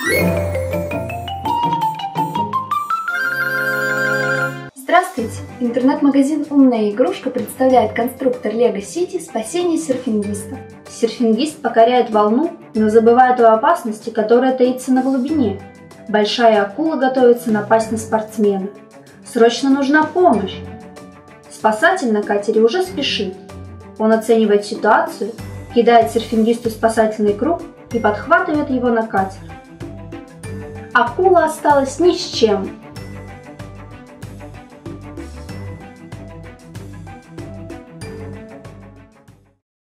Здравствуйте! Интернет-магазин «Умная игрушка» представляет конструктор Lego City «Спасение серфингиста». Серфингист покоряет волну, но забывает о опасности, которая таится на глубине. Большая акула готовится напасть на спортсмена. Срочно нужна помощь! Спасатель на катере уже спешит. Он оценивает ситуацию, кидает серфингисту спасательный круг и подхватывает его на катер. Акула осталась ни с чем.